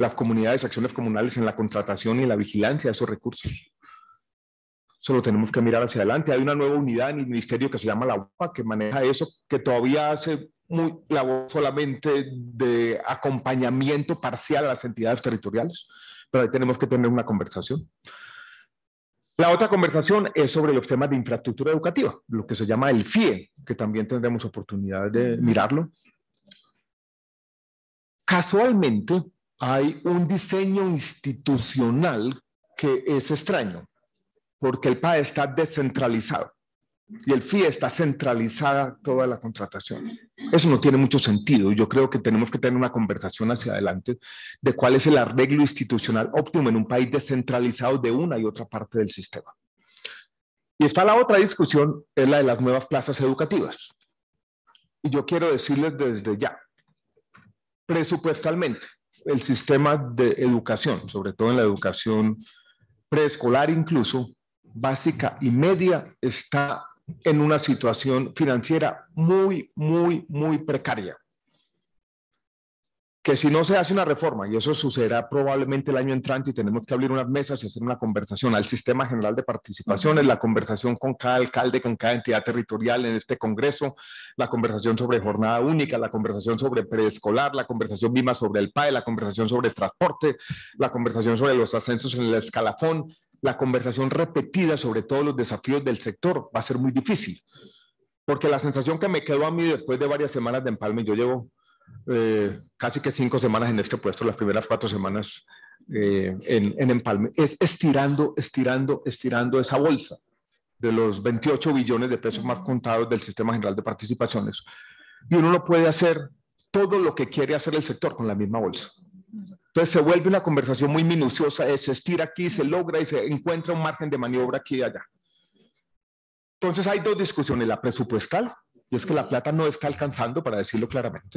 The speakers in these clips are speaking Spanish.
las comunidades, acciones comunales en la contratación y la vigilancia de esos recursos. Solo tenemos que mirar hacia adelante. Hay una nueva unidad en el ministerio que se llama la UPA, que maneja eso, que todavía hace labor solamente de acompañamiento parcial a las entidades territoriales, pero ahí tenemos que tener una conversación. La otra conversación es sobre los temas de infraestructura educativa, lo que se llama el FIE, que también tendremos oportunidad de mirarlo. Casualmente, hay un diseño institucional que es extraño, porque el PAE está descentralizado y el FIE está centralizada toda la contratación. Eso no tiene mucho sentido. Yo creo que tenemos que tener una conversación hacia adelante de cuál es el arreglo institucional óptimo en un país descentralizado de una y otra parte del sistema. Y está la otra discusión, es la de las nuevas plazas educativas. Y yo quiero decirles desde ya, presupuestalmente, el sistema de educación, sobre todo en la educación preescolar incluso, básica y media, está en una situación financiera muy precaria. Que si no se hace una reforma, y eso sucederá probablemente el año entrante, y tenemos que abrir unas mesas y hacer una conversación al sistema general de participaciones, la conversación con cada alcalde, con cada entidad territorial en este congreso, la conversación sobre jornada única, la conversación sobre preescolar, la conversación misma sobre el PAE, la conversación sobre transporte, la conversación sobre los ascensos en el escalafón, la conversación repetida sobre todos los desafíos del sector va a ser muy difícil. Porque la sensación que me quedó a mí después de varias semanas de empalme, yo llevo casi que 5 semanas en este puesto, las primeras 4 semanas en empalme, es estirando esa bolsa de los 28 billones de pesos más contados del Sistema General de Participaciones. Y uno no puede hacer todo lo que quiere hacer el sector con la misma bolsa. Entonces se vuelve una conversación muy minuciosa, se estira aquí, se logra y se encuentra un margen de maniobra aquí y allá. Entonces hay dos discusiones, la presupuestal, y es que la plata no está alcanzando, para decirlo claramente.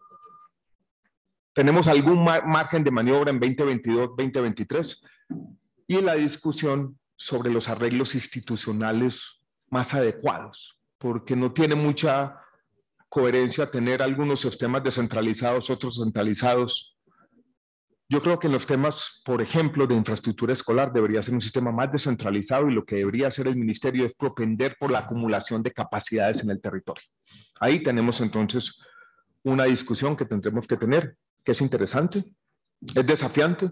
Tenemos algún margen de maniobra en 2022, 2023, y la discusión sobre los arreglos institucionales más adecuados, porque no tiene mucha coherencia tener algunos sistemas descentralizados, otros centralizados. Yo creo que en los temas, por ejemplo, de infraestructura escolar debería ser un sistema más descentralizado y lo que debería hacer el ministerio es propender por la acumulación de capacidades en el territorio. Ahí tenemos entonces una discusión que tendremos que tener, que es interesante, es desafiante.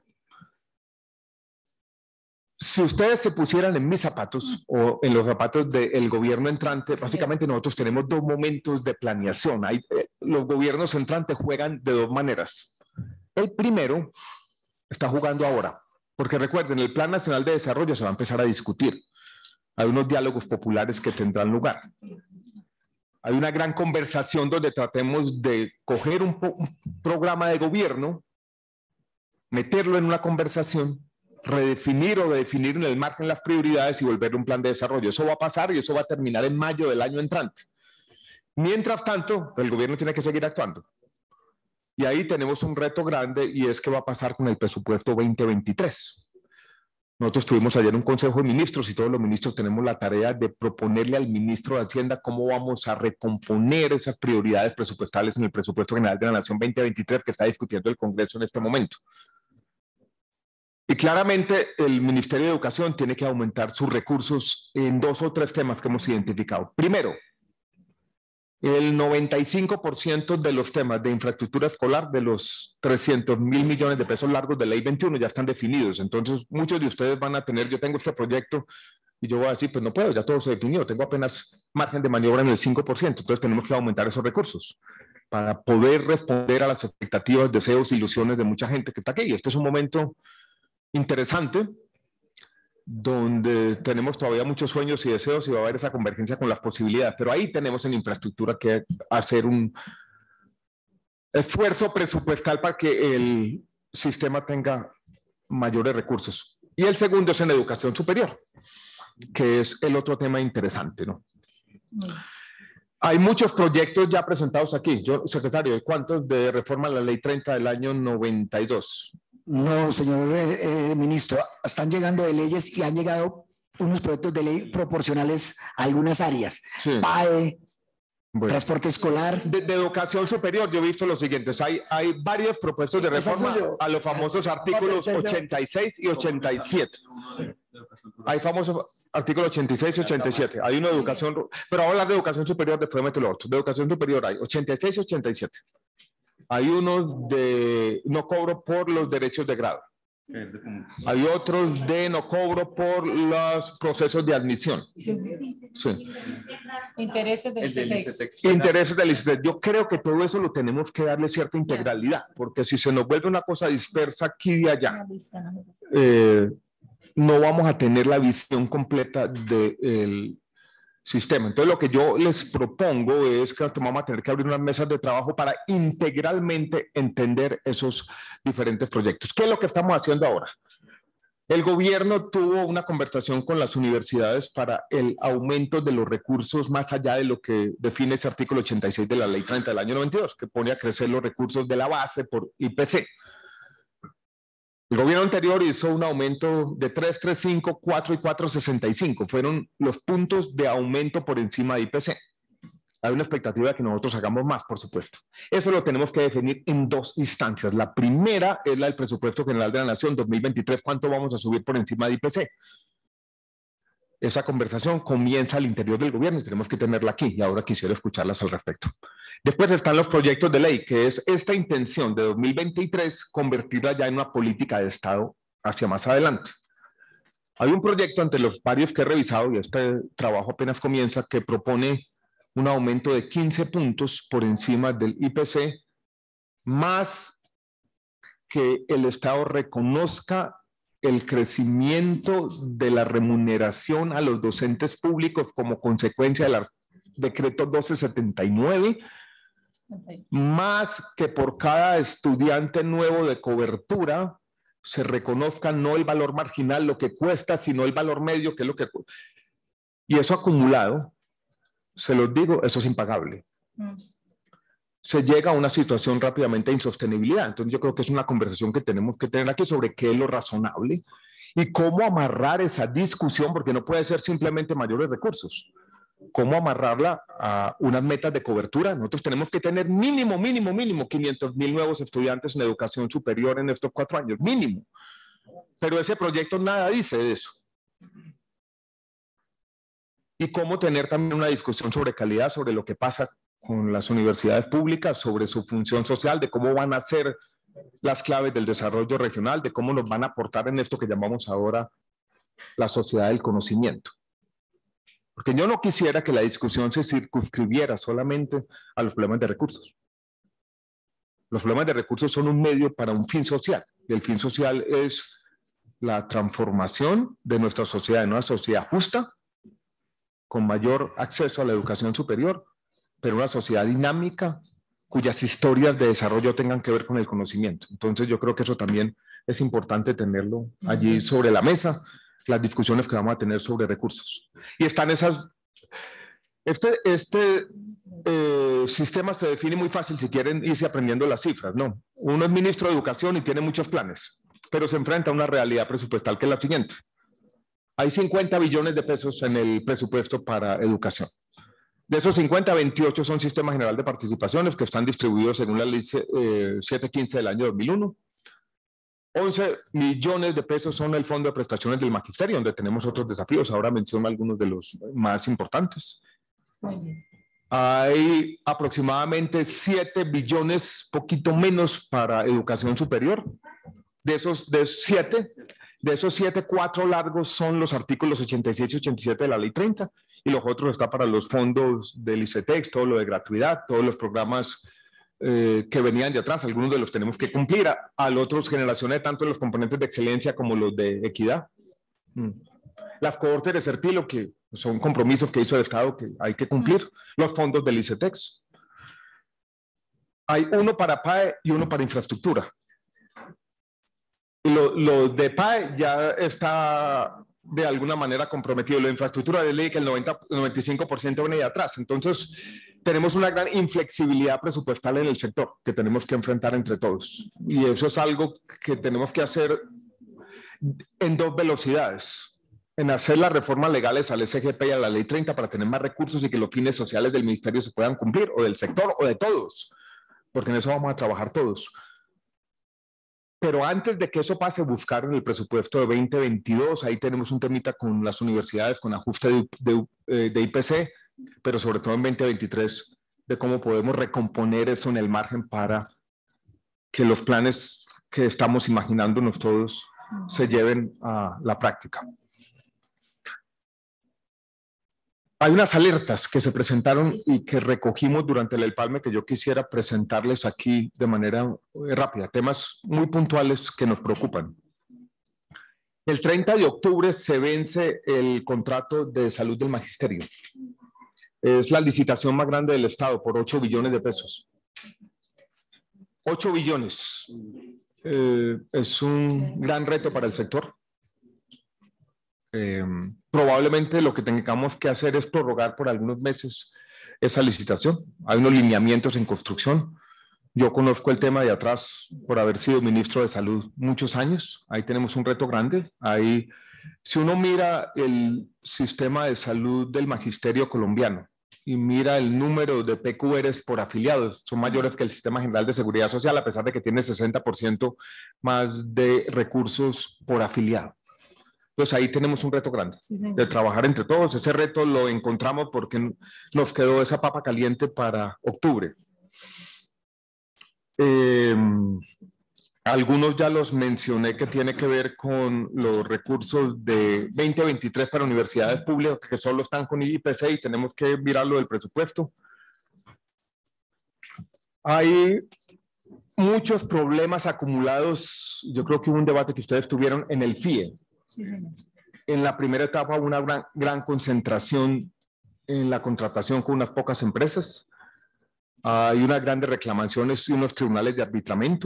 Si ustedes se pusieran en mis zapatos o en los zapatos del gobierno entrante, básicamente nosotros tenemos 2 momentos de planeación. Los gobiernos entrantes juegan de 2 maneras. El primero está jugando ahora, porque recuerden, el Plan Nacional de Desarrollo se va a empezar a discutir. Hay unos diálogos populares que tendrán lugar. Hay una gran conversación donde tratemos de coger un programa de gobierno, meterlo en una conversación, redefinir o definir en el margen las prioridades y volver un plan de desarrollo. Eso va a pasar y eso va a terminar en mayo del año entrante. Mientras tanto, el gobierno tiene que seguir actuando. Y ahí tenemos un reto grande y es qué va a pasar con el presupuesto 2023. Nosotros tuvimos ayer un consejo de ministros y todos los ministros tenemos la tarea de proponerle al ministro de Hacienda cómo vamos a recomponer esas prioridades presupuestales en el presupuesto general de la Nación 2023 que está discutiendo el Congreso en este momento. Y claramente el Ministerio de Educación tiene que aumentar sus recursos en 2 o 3 temas que hemos identificado. Primero, el 95% de los temas de infraestructura escolar de los 300.000 millones de pesos largos de Ley 21 ya están definidos. Entonces, muchos de ustedes van a tener, yo tengo este proyecto y yo voy a decir, pues no puedo, ya todo se definió, tengo apenas margen de maniobra en el 5%. Entonces, tenemos que aumentar esos recursos para poder responder a las expectativas, deseos, ilusiones de mucha gente que está aquí. Y este es un momento interesante donde tenemos todavía muchos sueños y deseos y va a haber esa convergencia con las posibilidades, pero ahí tenemos en infraestructura que hacer un esfuerzo presupuestal para que el sistema tenga mayores recursos. Y el segundo es en educación superior, que es el otro tema interesante, ¿no? Hay muchos proyectos ya presentados aquí. Yo, secretario, ¿cuántos de reforma a la Ley 30 del año 92? No, señor ministro, están llegando de leyes y han llegado unos proyectos de ley proporcionales a algunas áreas. Sí. PAE, Bueno, transporte escolar. de educación superior, yo he visto lo siguiente, hay varios propuestos de reforma a los famosos artículos 86 y 87. Hay famosos artículos 86 y 87. Hay uno de educación, pero ahora hablar de educación superior, después meto lo otro. De educación superior hay 86 y 87. Hay unos de no cobro por los derechos de grado. Hay otros de no cobro por los procesos de admisión. Sí. Intereses del ICETEX. Intereses del ICETEX. Yo creo que todo eso lo tenemos que darle cierta integralidad, porque si se nos vuelve una cosa dispersa aquí y allá, no vamos a tener la visión completa del sistema. Entonces, lo que yo les propongo es que vamos a tener que abrir unas mesas de trabajo para integralmente entender esos diferentes proyectos. ¿Qué es lo que estamos haciendo ahora? El gobierno tuvo una conversación con las universidades para el aumento de los recursos más allá de lo que define ese artículo 86 de la Ley 30 del año 92, que pone a crecer los recursos de la base por IPC. El gobierno anterior hizo un aumento de 3.35, 4 y 4.65. Fueron los puntos de aumento por encima de IPC. Hay una expectativa de que nosotros hagamos más, por supuesto. Eso lo tenemos que definir en dos instancias. La primera es la del presupuesto general de la Nación 2023. ¿Cuánto vamos a subir por encima de IPC? Esa conversación comienza al interior del gobierno y tenemos que tenerla aquí. Y ahora quisiera escucharlas al respecto. Después están los proyectos de ley, que es esta intención de 2023 convertirla ya en una política de Estado hacia más adelante. Hay un proyecto entre los varios que he revisado, y este trabajo apenas comienza, que propone un aumento de 15 puntos por encima del IPC, más que el Estado reconozca el crecimiento de la remuneración a los docentes públicos como consecuencia del decreto 1279, más que por cada estudiante nuevo de cobertura se reconozca no el valor marginal, lo que cuesta, sino el valor medio, que es lo que... Y eso acumulado, se los digo, eso es impagable. Se llega a una situación rápidamente de insostenibilidad. Entonces yo creo que es una conversación que tenemos que tener aquí sobre qué es lo razonable y cómo amarrar esa discusión, porque no puede ser simplemente mayores recursos. Cómo amarrarla a unas metas de cobertura. Nosotros tenemos que tener mínimo 500,000 nuevos estudiantes en educación superior en estos 4 años, mínimo. Pero ese proyecto nada dice de eso. Y cómo tener también una discusión sobre calidad, sobre lo que pasa con las universidades públicas, sobre su función social, de cómo van a ser las claves del desarrollo regional, de cómo nos van a aportar en esto que llamamos ahora la sociedad del conocimiento. Porque yo no quisiera que la discusión se circunscribiera solamente a los problemas de recursos. Los problemas de recursos son un medio para un fin social, y el fin social es la transformación de nuestra sociedad en una sociedad justa, con mayor acceso a la educación superior, pero una sociedad dinámica cuyas historias de desarrollo tengan que ver con el conocimiento. Entonces yo creo que eso también es importante tenerlo allí sobre la mesa, las discusiones que vamos a tener sobre recursos. Y están esas... Este sistema se define muy fácil si quieren irse aprendiendo las cifras, ¿no? Uno es ministro de Educación y tiene muchos planes, pero se enfrenta a una realidad presupuestal que es la siguiente. Hay 50 billones de pesos en el presupuesto para educación. De esos 50, 28 son Sistema General de Participaciones que están distribuidos según la ley 715 del año 2001. 11 millones de pesos son el Fondo de Prestaciones del Magisterio, donde tenemos otros desafíos. Ahora menciono algunos de los más importantes. Hay aproximadamente 7 billones, poquito menos para educación superior. De esos 7, 4 largos son los artículos 86 y 87 de la Ley 30, y los otros están para los fondos del ICETEX, todo lo de gratuidad, todos los programas que venían de atrás, algunos de los tenemos que cumplir, al otros generaciones, tanto los componentes de excelencia como los de equidad. Las cohortes de Certilo, que son compromisos que hizo el Estado que hay que cumplir, los fondos del ICETEX. Hay uno para PAE y uno para infraestructura. Lo de PAE ya está de alguna manera comprometido. La infraestructura de ley que el 95% viene de atrás. Entonces, tenemos una gran inflexibilidad presupuestal en el sector que tenemos que enfrentar entre todos. Y eso es algo que tenemos que hacer en 2 velocidades. en hacer las reformas legales al SGP y a la Ley 30 para tener más recursos y que los fines sociales del ministerio se puedan cumplir, o del sector, o de todos, porque en eso vamos a trabajar todos. Pero antes de que eso pase, buscar en el presupuesto de 2022, ahí tenemos un temita con las universidades, con ajuste de IPC, pero sobre todo en 2023, de cómo podemos recomponer eso en el margen para que los planes que estamos imaginándonos todos se lleven a la práctica. Hay unas alertas que se presentaron y que recogimos durante el Palme que yo quisiera presentarles aquí de manera rápida, temas muy puntuales que nos preocupan. El 30 de octubre se vence el contrato de salud del magisterio. Es la licitación más grande del Estado por 8 billones de pesos. 8 billones. Es un gran reto para el sector. Probablemente lo que tengamos que hacer es prorrogar por algunos meses esa licitación. Hay unos lineamientos en construcción. Yo conozco el tema de atrás por haber sido ministro de Salud muchos años. Ahí tenemos un reto grande. Ahí, si uno mira el sistema de salud del magisterio colombiano y mira el número de PQRs por afiliados, son mayores que el Sistema General de Seguridad Social, a pesar de que tiene 60% más de recursos por afiliado. Entonces ahí tenemos un reto grande de trabajar entre todos. Ese reto lo encontramos porque nos quedó esa papa caliente para octubre. Algunos ya los mencioné que tiene que ver con los recursos de 2023 para universidades públicas que solo están con IPC y tenemos que mirarlo del presupuesto. Hay muchos problemas acumulados. Yo creo que hubo un debate que ustedes tuvieron en el FIE. Sí, en la primera etapa una gran concentración en la contratación con unas pocas empresas. Hay unas grandes reclamaciones y unos tribunales de arbitramiento.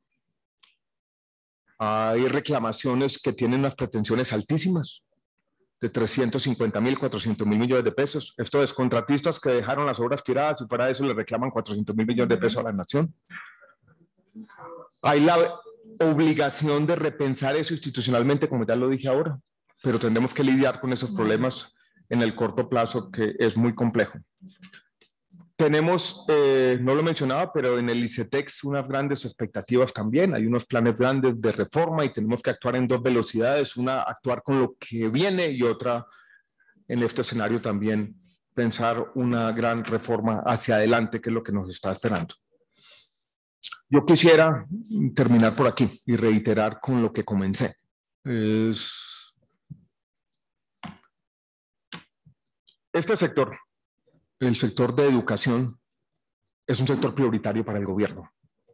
Hay reclamaciones que tienen unas pretensiones altísimas, de 350.000, 400.000 millones de pesos. Esto es contratistas que dejaron las obras tiradas y para eso le reclaman 400.000 millones de pesos a la nación. Hay la obligación de repensar eso institucionalmente, como ya lo dije ahora, pero tendremos que lidiar con esos problemas en el corto plazo, que es muy complejo. Tenemos, no lo mencionaba, pero en el ICETEX unas grandes expectativas también. Hay unos planes grandes de reforma y tenemos que actuar en dos velocidades. Una, actuar con lo que viene, y otra, en este escenario también, pensar una gran reforma hacia adelante, que es lo que nos está esperando. Yo quisiera terminar por aquí y reiterar con lo que comencé. Este sector, el sector de educación, es un sector prioritario para el gobierno.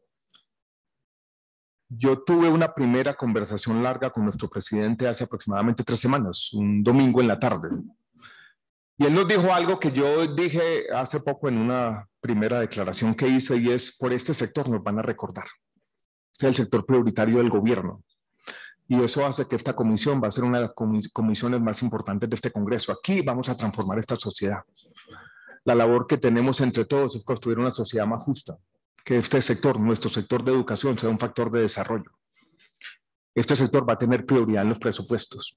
Yo tuve una primera conversación larga con nuestro presidente hace aproximadamente 3 semanas, un domingo en la tarde. Y él nos dijo algo que yo dije hace poco en una primera declaración que hice, y es: por este sector nos van a recordar. Este es el sector prioritario del gobierno. Y eso hace que esta comisión va a ser una de las comisiones más importantes de este Congreso. Aquí vamos a transformar esta sociedad. La labor que tenemos entre todos es construir una sociedad más justa, que este sector, nuestro sector de educación, sea un factor de desarrollo. Este sector va a tener prioridad en los presupuestos.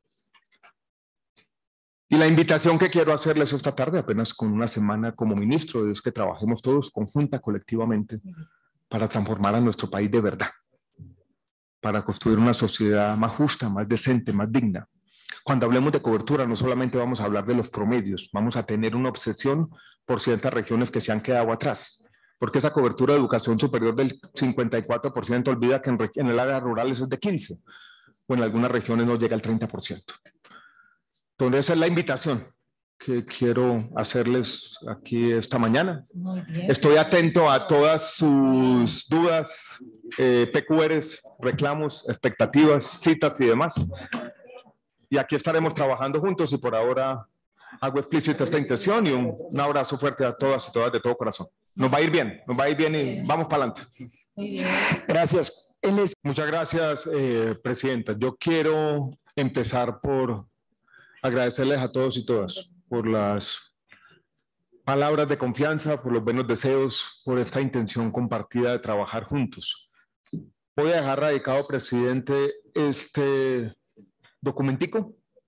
Y la invitación que quiero hacerles esta tarde, apenas con una semana como ministro, es que trabajemos todos conjunta, colectivamente, para transformar a nuestro país de verdad, para construir una sociedad más justa, más decente, más digna. Cuando hablemos de cobertura, no solamente vamos a hablar de los promedios, vamos a tener una obsesión por ciertas regiones que se han quedado atrás, porque esa cobertura de educación superior del 54%, olvida que en el área rural eso es de 15%, o en algunas regiones no llega al 30%. Entonces esa es la invitación que quiero hacerles aquí esta mañana. Estoy atento a todas sus dudas, PQRs, reclamos, expectativas, citas y demás. Y aquí estaremos trabajando juntos, y por ahora hago explícita esta intención, y un abrazo fuerte a todas y todas de todo corazón. Nos va a ir bien y vamos para adelante. Gracias. Muchas gracias, Presidenta. Yo quiero empezar por agradecerles a todos y todas por las palabras de confianza, por los buenos deseos, por esta intención compartida de trabajar juntos. Voy a dejar radicado, presidente, este documentico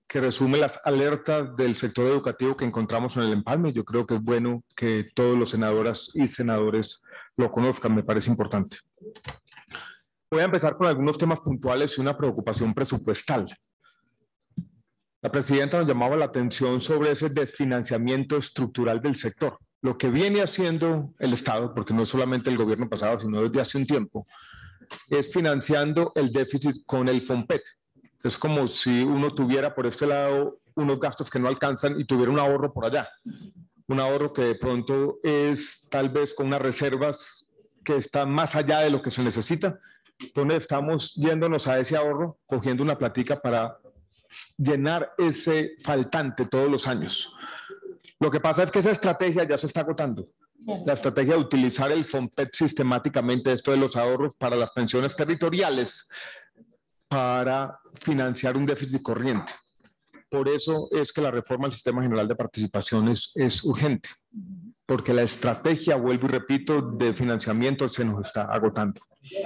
que resume las alertas del sector educativo que encontramos en el empalme. Yo creo que es bueno que todos los senadoras y senadores lo conozcan, me parece importante. Voy a empezar con algunos temas puntuales y una preocupación presupuestal. La presidenta nos llamaba la atención sobre ese desfinanciamiento estructural del sector. Lo que viene haciendo el Estado, porque no es solamente el gobierno pasado, sino desde hace un tiempo, es financiando el déficit con el FOMPET. Es como si uno tuviera por este lado unos gastos que no alcanzan y tuviera un ahorro por allá. Un ahorro que de pronto es tal vez con unas reservas que están más allá de lo que se necesita. Entonces estamos yéndonos a ese ahorro, cogiendo una platica para llenar ese faltante todos los años. Lo que pasa es que esa estrategia ya se está agotando. La estrategia de utilizar el FOMPET sistemáticamente, esto de los ahorros para las pensiones territoriales, para financiar un déficit corriente. Por eso es que la reforma del Sistema General de Participaciones es urgente, porque la estrategia, vuelvo y repito, de financiamiento se nos está agotando.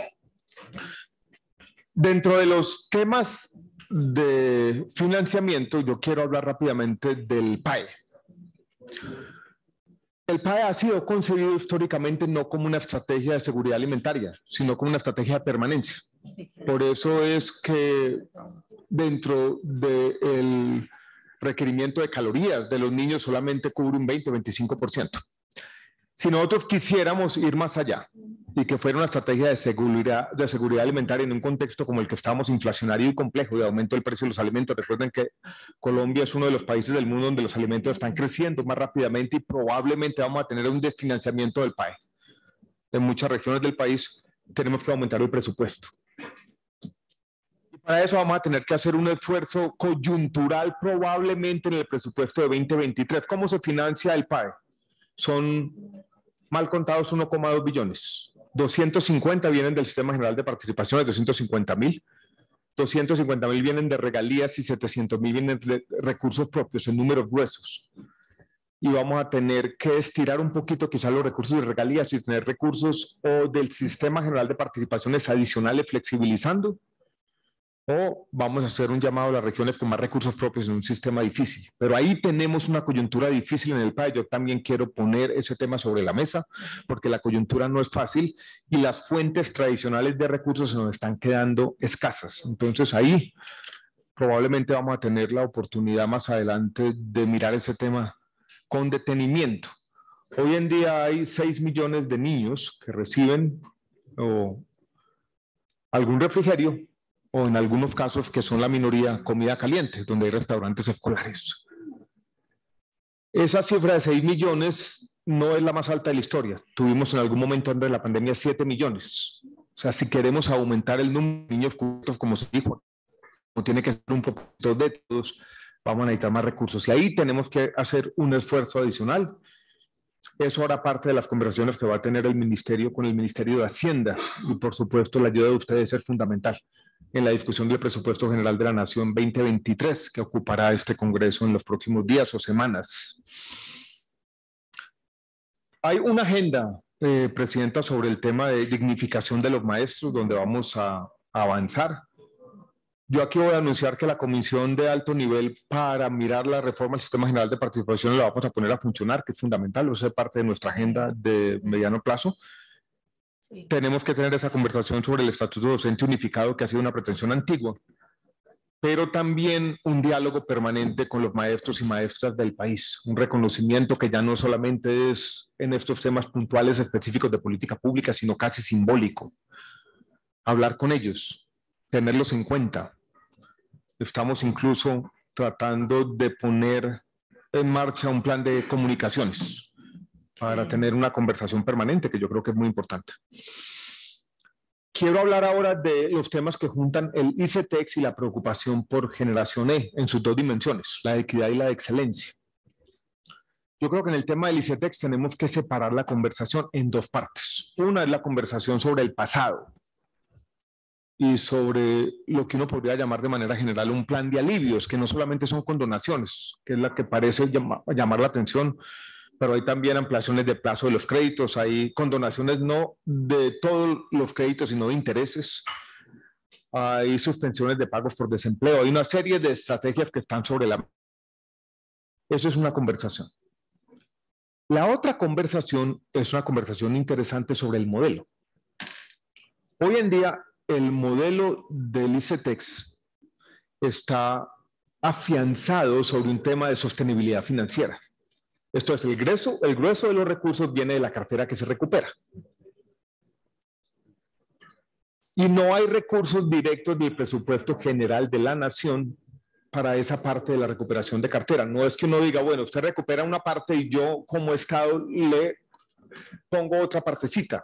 Dentro de los temas de financiamiento, yo quiero hablar rápidamente del PAE. El PAE ha sido concebido históricamente no como una estrategia de seguridad alimentaria, sino como una estrategia de permanencia. Por eso es que dentro del requerimiento de calorías de los niños solamente cubre un 20-25%. Si nosotros quisiéramos ir más allá y que fuera una estrategia de seguridad alimentaria en un contexto como el que estamos, inflacionario y complejo, de aumento del precio de los alimentos, recuerden que Colombia es uno de los países del mundo donde los alimentos están creciendo más rápidamente y probablemente vamos a tener un desfinanciamiento del PAE. En muchas regiones del país tenemos que aumentar el presupuesto. Y para eso vamos a tener que hacer un esfuerzo coyuntural probablemente en el presupuesto de 2023. ¿Cómo se financia el PAE? Son mal contados 1,2 billones. 250 vienen del Sistema General de Participaciones, 250.000. 250.000 vienen de regalías y 700.000 vienen de recursos propios, en números gruesos. Y vamos a tener que estirar un poquito quizás los recursos de regalías y tener recursos o del Sistema General de Participaciones adicionales flexibilizando, o vamos a hacer un llamado a las regiones con más recursos propios en un sistema difícil. Pero ahí tenemos una coyuntura difícil en el país. Yo también quiero poner ese tema sobre la mesa, porque la coyuntura no es fácil y las fuentes tradicionales de recursos se nos están quedando escasas. Entonces ahí probablemente vamos a tener la oportunidad más adelante de mirar ese tema con detenimiento. Hoy en día hay 6 millones de niños que reciben algún refrigerio, o en algunos casos, que son la minoría, comida caliente, donde hay restaurantes escolares. Esa cifra de 6 millones no es la más alta de la historia. Tuvimos en algún momento antes de la pandemia 7 millones. O sea, si queremos aumentar el número de niños cubiertos, como se dijo, no tiene que ser un propósito de todos, vamos a necesitar más recursos. Y ahí tenemos que hacer un esfuerzo adicional. Eso hará parte de las conversaciones que va a tener el Ministerio con el Ministerio de Hacienda. Y por supuesto, la ayuda de ustedes es fundamental en la discusión del Presupuesto General de la Nación 2023, que ocupará este Congreso en los próximos días o semanas. Hay una agenda, Presidenta, sobre el tema de dignificación de los maestros, donde vamos a avanzar. Yo aquí voy a anunciar que la comisión de alto nivel para mirar la reforma del Sistema General de Participación la vamos a poner a funcionar, que es fundamental, eso es parte de nuestra agenda de mediano plazo. Sí. Tenemos que tener esa conversación sobre el estatuto docente unificado, que ha sido una pretensión antigua, pero también un diálogo permanente con los maestros y maestras del país, un reconocimiento que ya no solamente es en estos temas puntuales específicos de política pública, sino casi simbólico. Hablar con ellos, tenerlos en cuenta. Estamos incluso tratando de poner en marcha un plan de comunicaciones para tener una conversación permanente, que yo creo que es muy importante. Quiero hablar ahora de los temas que juntan el ICETEX y la preocupación por generación E en sus dos dimensiones, la de equidad y la de excelencia. Yo creo que en el tema del ICETEX tenemos que separar la conversación en dos partes. Una es la conversación sobre el pasado y sobre lo que uno podría llamar de manera general un plan de alivios, que no solamente son condonaciones, que es la que parece llamar la atención, pero hay también ampliaciones de plazo de los créditos, hay condonaciones no de todos los créditos, sino de intereses. hay suspensiones de pagos por desempleo, hay una serie de estrategias que están sobre la mesa. Eso es una conversación. La otra conversación es una conversación interesante sobre el modelo. Hoy en día, el modelo del ICETEX está afianzado sobre un tema de sostenibilidad financiera. Esto es, el grueso de los recursos viene de la cartera que se recupera. Y no hay recursos directos del presupuesto general de la nación para esa parte de la recuperación de cartera. No es que uno diga, bueno, usted recupera una parte y yo como Estado le pongo otra partecita.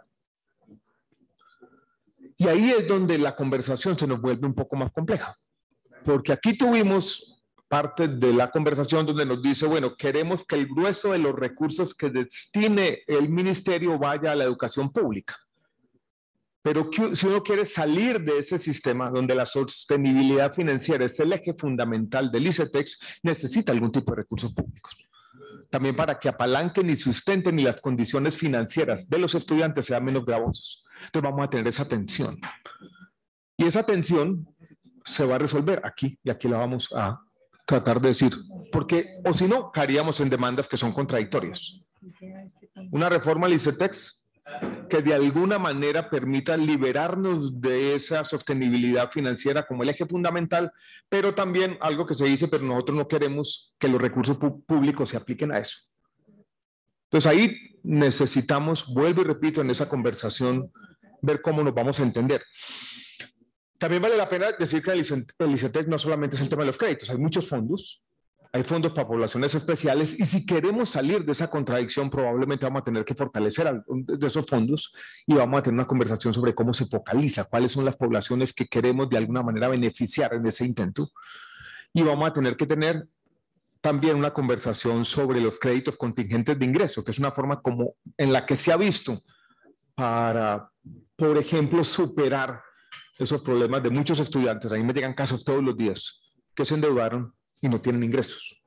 Y ahí es donde la conversación se nos vuelve un poco más compleja. Porque aquí tuvimos parte de la conversación donde nos dice, bueno, queremos que el grueso de los recursos que destine el ministerio vaya a la educación pública. Pero si uno quiere salir de ese sistema donde la sostenibilidad financiera es el eje fundamental del ICETEX, necesita algún tipo de recursos públicos. También para que apalanquen y sustenten y las condiciones financieras de los estudiantes sean menos gravosas. Entonces vamos a tener esa tensión. Y esa tensión se va a resolver aquí, y aquí la vamos a tratar de decir. Porque, o si no, caeríamos en demandas que son contradictorias. Una reforma al ICETEX que de alguna manera permita liberarnos de esa sostenibilidad financiera como el eje fundamental, pero también algo que se dice, pero nosotros no queremos que los recursos públicos se apliquen a eso. Entonces ahí necesitamos, vuelvo y repito, en esa conversación, ver cómo nos vamos a entender. También vale la pena decir que el ICETEX no solamente es el tema de los créditos, hay muchos fondos. Hay fondos para poblaciones especiales y si queremos salir de esa contradicción probablemente vamos a tener que fortalecer de esos fondos y vamos a tener una conversación sobre cómo se focaliza, cuáles son las poblaciones que queremos de alguna manera beneficiar en ese intento y vamos a tener que tener también una conversación sobre los créditos contingentes de ingreso, que es una forma como en la que se ha visto para, por ejemplo, superar esos problemas de muchos estudiantes. A mí me llegan casos todos los días que se endeudaron y no tienen ingresos.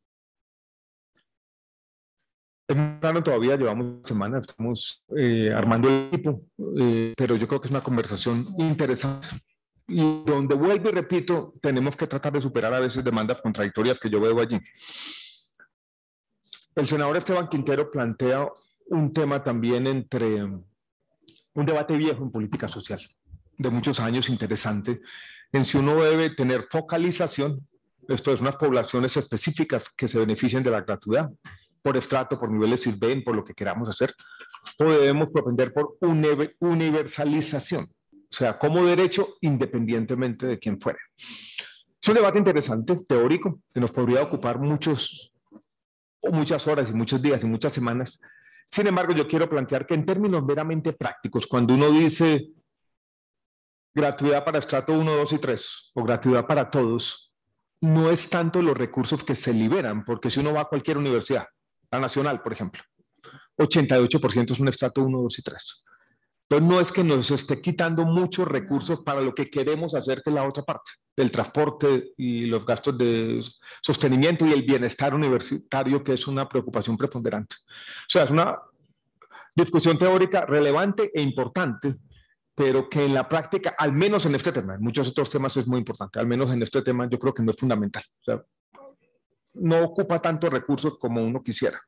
Claro, todavía llevamos semanas, estamos armando el equipo, pero yo creo que es una conversación interesante y donde vuelvo y repito, tenemos que tratar de superar a veces demandas contradictorias que yo veo allí. El senador Esteban Quintero plantea un tema también entre un debate viejo en política social, de muchos años, interesante, en si uno debe tener focalización. Esto es unas poblaciones específicas que se beneficien de la gratuidad, por estrato, por niveles SISBEN, por lo que queramos hacer, o debemos propender por universalización, o sea, como derecho independientemente de quién fuera. Es un debate interesante, teórico, que nos podría ocupar muchas horas y muchos días y muchas semanas. Sin embargo, yo quiero plantear que en términos meramente prácticos, cuando uno dice gratuidad para estrato 1, 2 y 3, o gratuidad para todos, no es tanto los recursos que se liberan, porque si uno va a cualquier universidad, la nacional, por ejemplo, 88% es un estrato 1, 2 y 3. Entonces no es que nos esté quitando muchos recursos para lo que queremos hacer, que es la otra parte, del transporte y los gastos de sostenimiento y el bienestar universitario, que es una preocupación preponderante. O sea, es una discusión teórica relevante e importante, pero que en la práctica, al menos en este tema, en muchos otros temas es muy importante, al menos en este tema yo creo que no es fundamental. O sea, no ocupa tantos recursos como uno quisiera.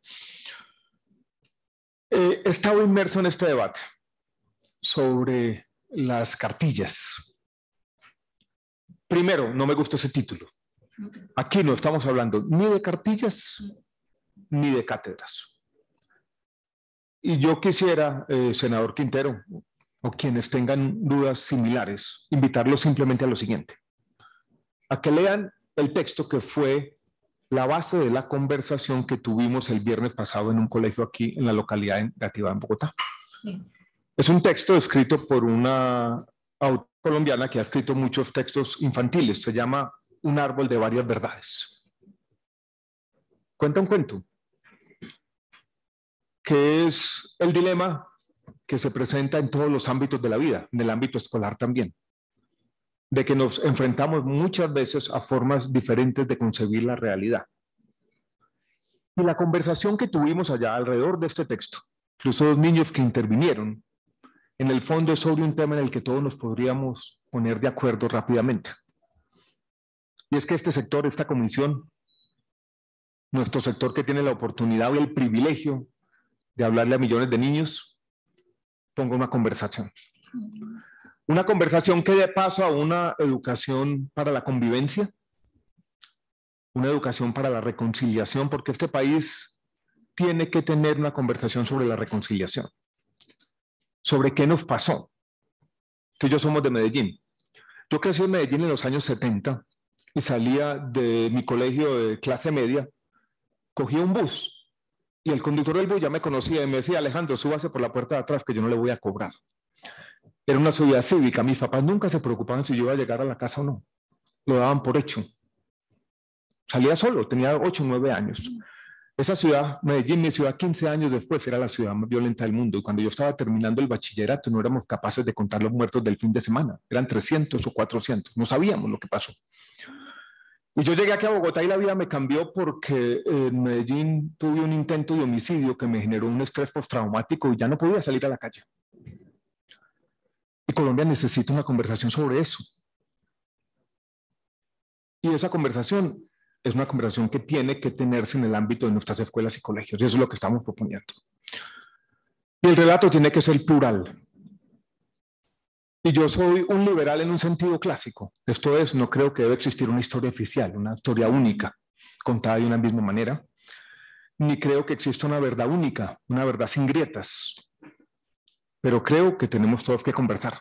He estado inmerso en este debate sobre las cartillas. Primero, no me gusta ese título. Aquí no estamos hablando ni de cartillas ni de cátedras. Y yo quisiera, senador Quintero, o quienes tengan dudas similares, invitarlos simplemente a lo siguiente: a que lean el texto que fue la base de la conversación que tuvimos el viernes pasado en un colegio aquí en la localidad de Engativá, en Bogotá. Sí. Es un texto escrito por una autora colombiana que ha escrito muchos textos infantiles. Se llama Un árbol de varias verdades. Cuenta un cuento, que es el dilema que se presenta en todos los ámbitos de la vida, en el ámbito escolar también, de que nos enfrentamos muchas veces a formas diferentes de concebir la realidad. Y la conversación que tuvimos allá alrededor de este texto, incluso los niños que intervinieron, en el fondo es sobre un tema en el que todos nos podríamos poner de acuerdo rápidamente. Y es que este sector, esta comisión, nuestro sector que tiene la oportunidad y el privilegio de hablarle a millones de niños, ponga una conversación. Una conversación que dé paso a una educación para la convivencia, una educación para la reconciliación, porque este país tiene que tener una conversación sobre la reconciliación, sobre qué nos pasó. Tú y yo somos de Medellín. Yo crecí en Medellín en los años 70 y salía de mi colegio de clase media, cogía un bus y el conductor del bus ya me conocía y me decía: Alejandro, súbase por la puerta de atrás que yo no le voy a cobrar. Era una ciudad cívica, mis papás nunca se preocupaban si yo iba a llegar a la casa o no, lo daban por hecho. Salía solo, tenía 8 o 9 años. Esa ciudad, Medellín, mi ciudad, 15 años después, era la ciudad más violenta del mundo. Y cuando yo estaba terminando el bachillerato, no éramos capaces de contar los muertos del fin de semana. Eran 300 o 400. No sabíamos lo que pasó. Y yo llegué aquí a Bogotá y la vida me cambió porque en Medellín tuve un intento de homicidio que me generó un estrés postraumático y ya no podía salir a la calle. Y Colombia necesita una conversación sobre eso. Y esa conversación es una conversación que tiene que tenerse en el ámbito de nuestras escuelas y colegios. Y eso es lo que estamos proponiendo. Y el relato tiene que ser plural. Y yo soy un liberal en un sentido clásico. Esto es, no creo que debe existir una historia oficial, una historia única, contada de una misma manera. Ni creo que exista una verdad única, una verdad sin grietas. Pero creo que tenemos todos que conversar.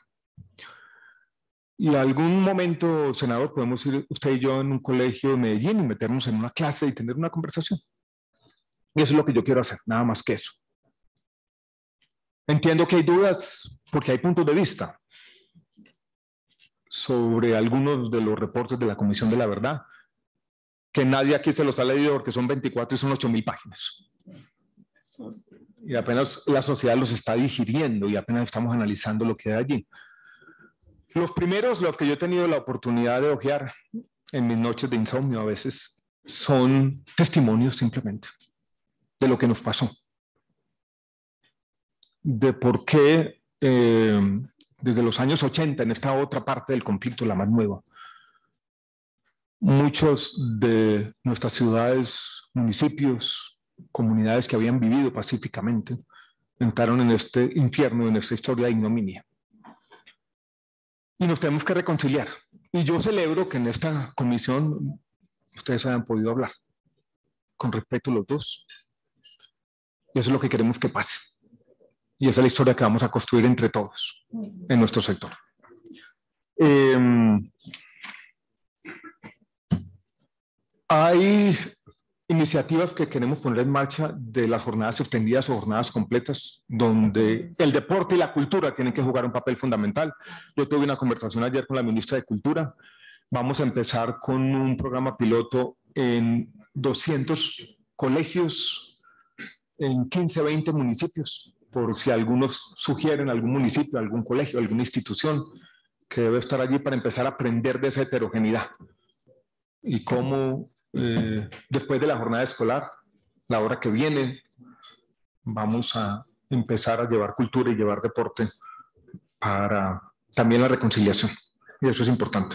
Y algún momento, senador, podemos ir usted y yo en un colegio de Medellín y meternos en una clase y tener una conversación. Y eso es lo que yo quiero hacer, nada más que eso. Entiendo que hay dudas porque hay puntos de vista sobre algunos de los reportes de la Comisión de la Verdad, que nadie aquí se los ha leído porque son 24 y son 8.000 páginas. Y apenas la sociedad los está digiriendo y apenas estamos analizando lo que hay allí. Los primeros, los que yo he tenido la oportunidad de hojear en mis noches de insomnio a veces, son testimonios simplemente de lo que nos pasó. De por qué desde los años 80, en esta otra parte del conflicto, la más nueva, muchos de nuestras ciudades, municipios, comunidades que habían vivido pacíficamente, entraron en este infierno, en esta historia de ignominia. Y nos tenemos que reconciliar. Y yo celebro que en esta comisión ustedes hayan podido hablar con respeto a los dos. Y eso es lo que queremos que pase. Y esa es la historia que vamos a construir entre todos en nuestro sector. Hay iniciativas que queremos poner en marcha de las jornadas extendidas o jornadas completas, donde el deporte y la cultura tienen que jugar un papel fundamental. Yo tuve una conversación ayer con la ministra de Cultura. Vamos a empezar con un programa piloto en 200 colegios, en 15, 20 municipios, por si algunos sugieren algún municipio, algún colegio, alguna institución que debe estar allí para empezar a aprender de esa heterogeneidad y cómo después de la jornada escolar, la hora que viene, vamos a empezar a llevar cultura y llevar deporte para también la reconciliación. Y eso es importante.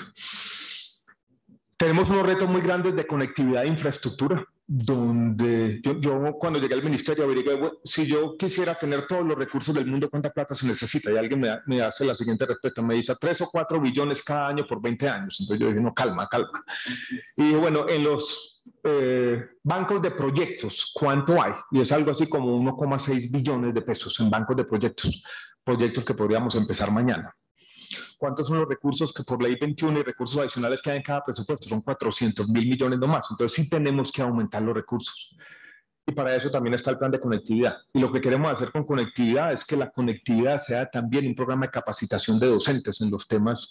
Tenemos unos retos muy grandes de conectividad e infraestructura, donde yo cuando llegué al ministerio averigué, bueno, si yo quisiera tener todos los recursos del mundo, ¿cuánta plata se necesita? Y alguien me hace la siguiente respuesta, me dice 3 o 4 billones cada año por 20 años. Entonces yo dije, no, calma. Y bueno, en los bancos de proyectos, ¿cuánto hay? Y es algo así como 1,6 billones de pesos en bancos de proyectos que podríamos empezar mañana. ¿Cuántos son los recursos que por ley 21 y recursos adicionales que hay en cada presupuesto? Son 400.000 millones no más. Entonces sí tenemos que aumentar los recursos. Y para eso también está el plan de conectividad. Y lo que queremos hacer con conectividad es que la conectividad sea también un programa de capacitación de docentes en los temas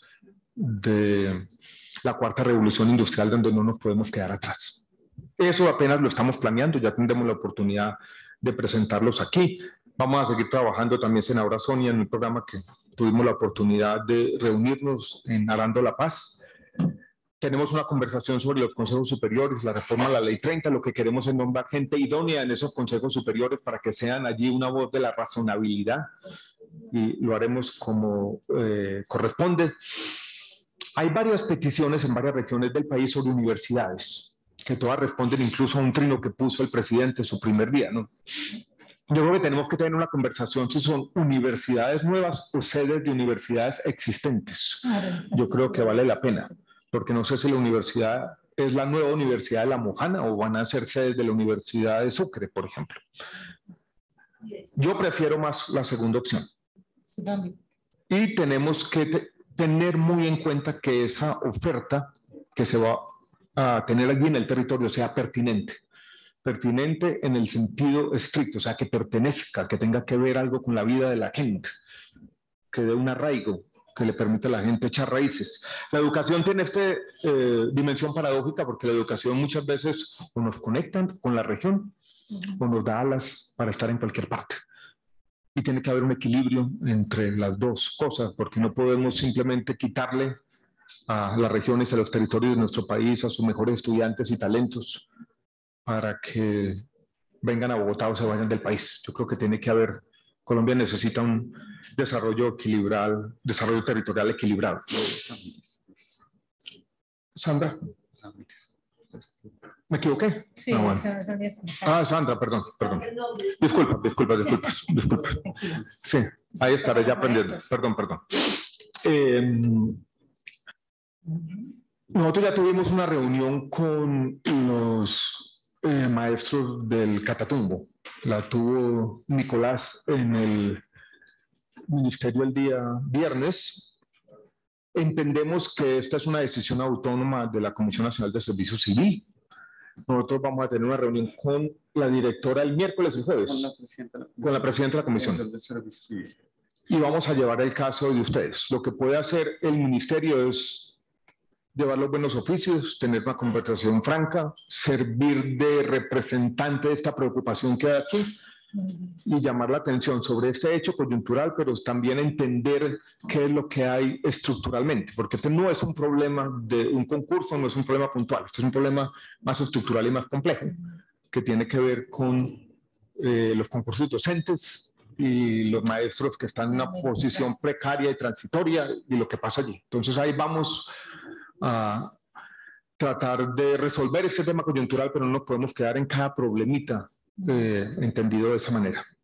de la cuarta revolución industrial, donde no nos podemos quedar atrás. Eso apenas lo estamos planeando, ya tendremos la oportunidad de presentarlos aquí. Vamos a seguir trabajando también, senadora Sonia, en el programa que tuvimos la oportunidad de reunirnos en Arando la Paz. Tenemos una conversación sobre los consejos superiores, la reforma a la ley 30. Lo que queremos es nombrar gente idónea en esos consejos superiores para que sean allí una voz de la razonabilidad, y lo haremos como corresponde. Hay varias peticiones en varias regiones del país sobre universidades, que todas responden incluso a un trino que puso el presidente su primer día, ¿no? Yo creo que tenemos que tener una conversación si son universidades nuevas o sedes de universidades existentes. Yo creo que vale la pena, porque no sé si la universidad es la nueva Universidad de La Mojana o van a ser sedes de la Universidad de Sucre, por ejemplo. Yo prefiero más la segunda opción. Y tenemos que tener muy en cuenta que esa oferta que se va a tener allí en el territorio sea pertinente. Pertinente en el sentido estricto, o sea, que pertenezca, que tenga que ver algo con la vida de la gente, que dé un arraigo, que le permita a la gente echar raíces. La educación tiene esta dimensión paradójica porque la educación muchas veces o nos conecta con la región o nos da alas para estar en cualquier parte. Y tiene que haber un equilibrio entre las dos cosas, porque no podemos simplemente quitarle a las regiones, a los territorios de nuestro país, a sus mejores estudiantes y talentos para que vengan a Bogotá o se vayan del país. Yo creo que tiene que haber, Colombia necesita un desarrollo equilibrado, desarrollo territorial equilibrado. Sandra, ¿me equivoqué? Sí, bueno. Sandra, perdón. Disculpa. Sí, ahí estaré ya aprendiendo. Perdón. Nosotros ya tuvimos una reunión con los maestros del Catatumbo. La tuvo Nicolás en el ministerio el día viernes. Entendemos que esta es una decisión autónoma de la Comisión Nacional de Servicio Civil. Nosotros vamos a tener una reunión con la directora el miércoles y jueves. Con la presidenta de la Comisión. Y vamos a llevar el caso de ustedes. Lo que puede hacer el ministerio es llevar los buenos oficios, tener una conversación franca, servir de representante de esta preocupación que hay aquí y llamar la atención sobre este hecho coyuntural, pero también entender qué es lo que hay estructuralmente, porque este no es un problema de un concurso, no es un problema puntual, este es un problema más estructural y más complejo, que tiene que ver con los concursos docentes y los maestros que están en una posición precaria y transitoria y lo que pasa allí. Entonces ahí vamos a tratar de resolver este tema coyuntural, pero no nos podemos quedar en cada problemita entendido de esa manera.